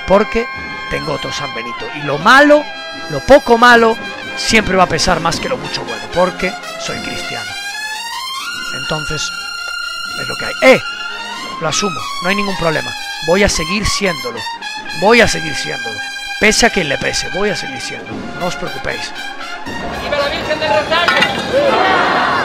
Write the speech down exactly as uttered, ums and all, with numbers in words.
porque tengo otro San Benito. Y lo malo, lo poco malo, siempre va a pesar más que lo mucho bueno, porque soy cristiano. Entonces, es lo que hay. ¡Eh! Lo asumo, no hay ningún problema. Voy a seguir siéndolo. Voy a seguir siéndolo. Pese a quien le pese, voy a seguir siéndolo. No os preocupéis. ¡Viva la Virgen del Rosario!